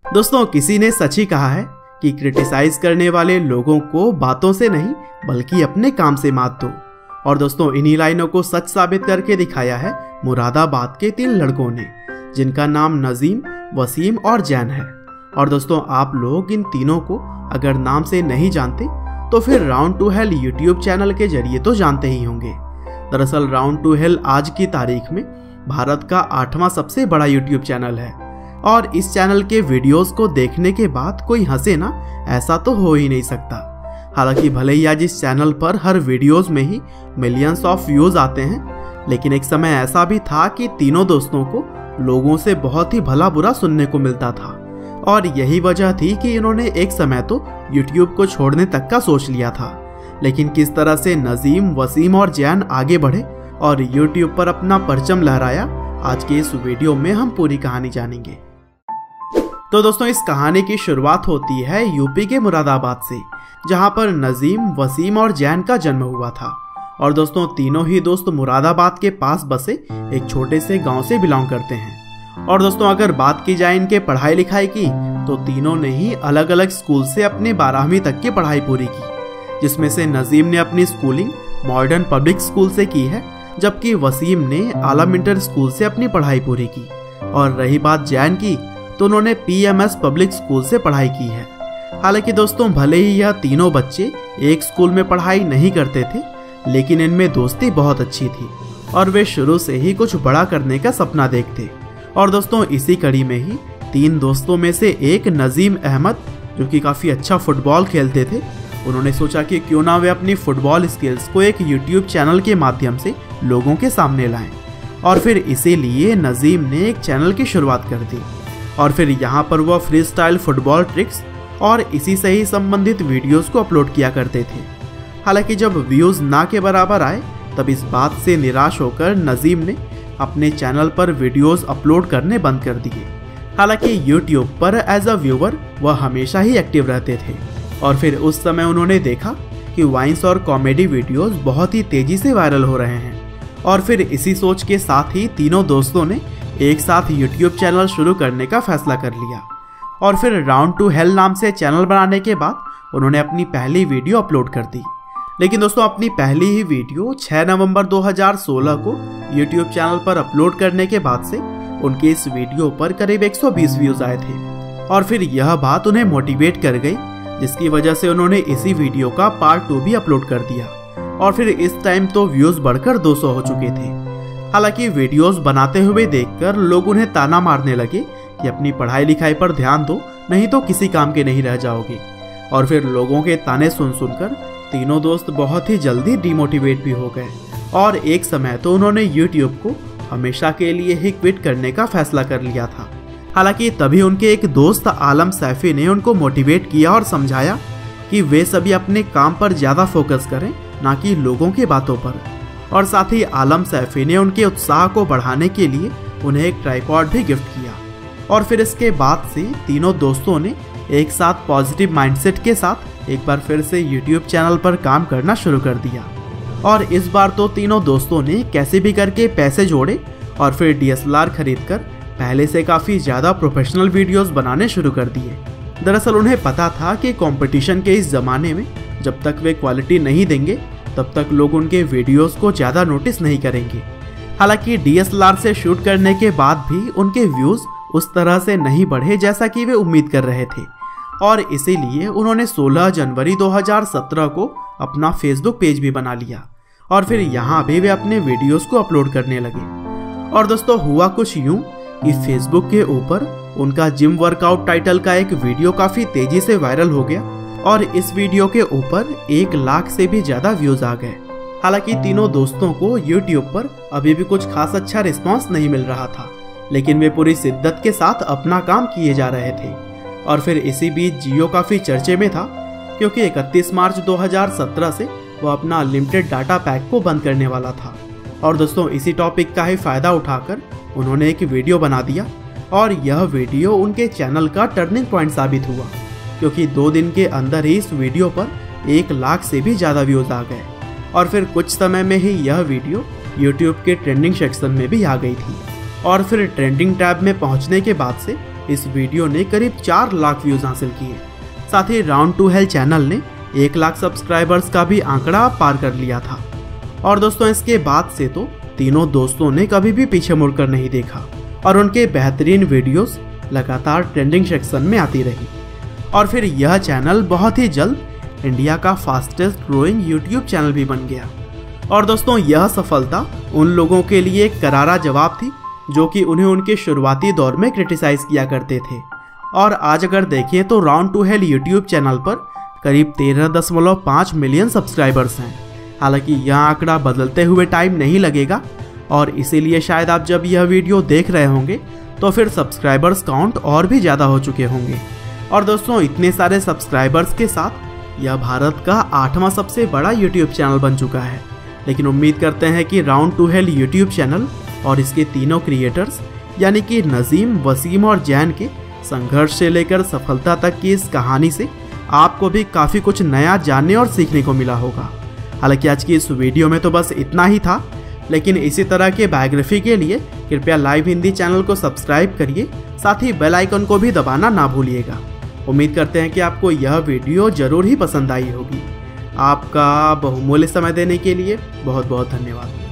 दोस्तों किसी ने सच ही कहा है कि क्रिटिसाइज करने वाले लोगों को बातों से नहीं बल्कि अपने काम से मात दो। और दोस्तों इन्हीं लाइनों को सच साबित करके दिखाया है मुरादाबाद के 3 लड़कों ने, जिनका नाम नजीम, वसीम और जैन है। और दोस्तों आप लोग इन तीनों को अगर नाम से नहीं जानते तो फिर Round Two Hell YouTube channel के जरिए तो जानते ही होंगे। दरअसल राउंड टू हेल आज की तारीख में भारत का 8वां सबसे बड़ा यूट्यूब चैनल है और इस चैनल के वीडियोस को देखने के बाद कोई हंसे ना, ऐसा तो हो ही नहीं सकता। हालांकि भले ही आज इस चैनल पर हर वीडियोस में ही मिलियंस ऑफ व्यूज आते हैं, लेकिन एक समय ऐसा भी था कि तीनों दोस्तों को लोगों से बहुत ही भला बुरा सुनने को मिलता था और यही वजह थी कि इन्होंने एक समय तो यूट्यूब को छोड़ने तक का सोच लिया था। लेकिन किस तरह से नजीम, वसीम और जैन आगे बढ़े और यूट्यूब पर अपना परचम लहराया, आज के इस वीडियो में हम पूरी कहानी जानेंगे। तो दोस्तों इस कहानी की शुरुआत होती है यूपी के मुरादाबाद से, जहां पर नजीम, वसीम और जैन का जन्म हुआ था। और दोस्तों तीनों ही दोस्त मुरादाबाद के पास बसे एक छोटे से गांव से बिलोंग करते हैं। और दोस्तों अगर बात की जाए इनके पढ़ाई लिखाई की, तो तीनों ने ही अलग अलग स्कूल से अपनी 12वीं तक की पढ़ाई पूरी की, जिसमें से नजीम ने अपनी स्कूलिंग मॉडर्न पब्लिक स्कूल से की है, जबकि वसीम ने आलम इंटर स्कूल से अपनी पढ़ाई पूरी की। और रही बात जैन की, तो उन्होंने PMS पब्लिक स्कूल से पढ़ाई की है। हालांकि दोस्तों भले ही यह तीनों बच्चे एक स्कूल में पढ़ाई नहीं करते थे, लेकिन इनमें दोस्ती बहुत अच्छी थी और वे शुरू से ही कुछ बड़ा करने का सपना देखते। और दोस्तों इसी कड़ी में ही 3 दोस्तों में से एक नजीम अहमद, जो कि काफ़ी अच्छा फुटबॉल खेलते थे, उन्होंने सोचा कि क्यों ना वे अपनी फुटबॉल स्किल्स को एक यूट्यूब चैनल के माध्यम से लोगों के सामने लाएं। और फिर इसीलिए नजीम ने एक चैनल की शुरुआत कर दी और फिर यहाँ पर वह फ्री स्टाइल फुटबॉल ट्रिक्स और इसी से ही संबंधित वीडियोस को अपलोड किया करते थे। हालांकि जब व्यूज़ ना के बराबर आए, तब इस बात से निराश होकर नजीम ने अपने चैनल पर वीडियोस अपलोड करने बंद कर दिए। हालांकि यूट्यूब पर एज अ व्यूअर वह हमेशा ही एक्टिव रहते थे और फिर उस समय उन्होंने देखा कि वाइन्स और कॉमेडी वीडियोस बहुत ही तेजी से वायरल हो रहे हैं। और फिर इसी सोच के साथ ही तीनों दोस्तों ने एक साथ यूट्यूब चैनल शुरू करने का फैसला कर लिया। और फिर राउंड टू हेल नाम से चैनल बनाने के बाद उन्होंने अपनी पहली वीडियो अपलोड कर दी। लेकिन दोस्तों अपनी पहली ही वीडियो 6 नवंबर 2016 को यूट्यूब चैनल पर अपलोड करने के बाद से उनके इस वीडियो पर करीब 120 व्यूज आए थे। और फिर यह बात उन्हें मोटिवेट कर गई, जिसकी वजह से उन्होंने इसी वीडियो का पार्ट 2 भी अपलोड कर दिया और फिर इस टाइम तो व्यूज बढ़कर 200 हो चुके थे। हालांकि वीडियोस बनाते हुए देखकर लोग उन्हें ताना मारने लगे कि अपनी पढ़ाई लिखाई पर ध्यान दो, नहीं तो किसी काम के नहीं रह जाओगे। और फिर लोगों के ताने सुन सुनकर तीनों दोस्त बहुत ही जल्दी डिमोटिवेट भी हो गए और एक समय तो उन्होंने यूट्यूब को हमेशा के लिए ही क्विट करने का फैसला कर लिया था। हालांकि तभी उनके एक दोस्त आलम सैफी ने उनको मोटिवेट किया और समझाया कि वे सभी अपने काम पर ज़्यादा फोकस करें, ना कि लोगों की बातों पर। और साथ ही आलम सैफी ने उनके उत्साह को बढ़ाने के लिए उन्हें एक ट्राइपॉड भी गिफ्ट किया। और फिर इसके बाद से तीनों दोस्तों ने एक साथ पॉजिटिव माइंडसेट के साथ एक बार फिर से यूट्यूब चैनल पर काम करना शुरू कर दिया। और इस बार तो तीनों दोस्तों ने कैसे भी करके पैसे जोड़े और फिर DSLR खरीदकर पहले से काफ़ी ज़्यादा प्रोफेशनल वीडियोस बनाने शुरू कर दिए। दरअसल उन्हें पता था कि कंपटीशन के इस ज़माने में जब तक वे क्वालिटी नहीं देंगे, तब तक लोग उनके वीडियोस को ज़्यादा नोटिस नहीं करेंगे। हालांकि DSLR से शूट करने के बाद भी उनके व्यूज़ उस तरह से नहीं बढ़े जैसा कि वे उम्मीद कर रहे थे और इसीलिए उन्होंने 16 जनवरी 2017 को अपना फेसबुक पेज भी बना लिया और फिर यहाँ भी वे अपने वीडियोस को अपलोड करने लगे। और दोस्तों हुआ कुछ यूँ कि फेसबुक के ऊपर उनका जिम वर्कआउट टाइटल का एक वीडियो काफ़ी तेज़ी से वायरल हो गया और इस वीडियो के ऊपर 1 लाख से भी ज़्यादा व्यूज़ आ गए। हालांकि तीनों दोस्तों को यूट्यूब पर अभी भी कुछ खास अच्छा रिस्पॉन्स नहीं मिल रहा था, लेकिन वे पूरी शिद्दत के साथ अपना काम किए जा रहे थे। और फिर इसी बीच जियो काफ़ी चर्चे में था, क्योंकि 31 मार्च 2017 से वह अपना अनलिमिटेड डाटा पैक को बंद करने वाला था। और दोस्तों इसी टॉपिक का ही फ़ायदा उठाकर उन्होंने एक वीडियो बना दिया और यह वीडियो उनके चैनल का टर्निंग पॉइंट साबित हुआ, क्योंकि 2 दिन के अंदर ही इस वीडियो पर 1 लाख से भी ज़्यादा व्यूज़ आ गए और फिर कुछ समय में ही यह वीडियो यूट्यूब के ट्रेंडिंग सेक्शन में भी आ गई थी। और फिर ट्रेंडिंग टैब में पहुंचने के बाद से इस वीडियो ने करीब 4 लाख व्यूज हासिल किए। साथ ही राउंड टू हेल चैनल ने 1 लाख सब्सक्राइबर्स का भी आंकड़ा पार कर लिया था। और दोस्तों इसके बाद से तो तीनों दोस्तों ने कभी भी पीछे मुड़कर नहीं देखा और उनके बेहतरीन वीडियोस लगातार ट्रेंडिंग सेक्शन में आती रही। और फिर यह चैनल बहुत ही जल्द इंडिया का फास्टेस्ट ग्रोइंग यूट्यूब चैनल भी बन गया। और दोस्तों यह सफलता उन लोगों के लिए एक करारा जवाब थी जो कि उन्हें उनके शुरुआती दौर में क्रिटिसाइज किया करते थे। और आज अगर देखें तो Round Two Hell YouTube channel पर करीब 13.5 मिलियन सब्सक्राइबर्स हैं। हालांकि यह आंकड़ा बदलते हुए टाइम नहीं लगेगा और इसीलिए शायद आप जब यह वीडियो देख रहे होंगे तो फिर सब्सक्राइबर्स काउंट और भी ज़्यादा हो चुके होंगे। और दोस्तों इतने सारे सब्सक्राइबर्स के साथ यह भारत का 8वां सबसे बड़ा यूट्यूब चैनल बन चुका है। लेकिन उम्मीद करते हैं कि Round Two Hell YouTube channel और इसके तीनों क्रिएटर्स यानी कि नजीम, वसीम और जैन के संघर्ष से लेकर सफलता तक की इस कहानी से आपको भी काफ़ी कुछ नया जानने और सीखने को मिला होगा। हालांकि आज की इस वीडियो में तो बस इतना ही था, लेकिन इसी तरह के बायोग्राफी के लिए कृपया लाइव हिंदी चैनल को सब्सक्राइब करिए, साथ ही बेल आइकन को भी दबाना ना भूलिएगा। उम्मीद करते हैं कि आपको यह वीडियो जरूर ही पसंद आई होगी। आपका बहुमूल्य समय देने के लिए बहुत बहुत धन्यवाद।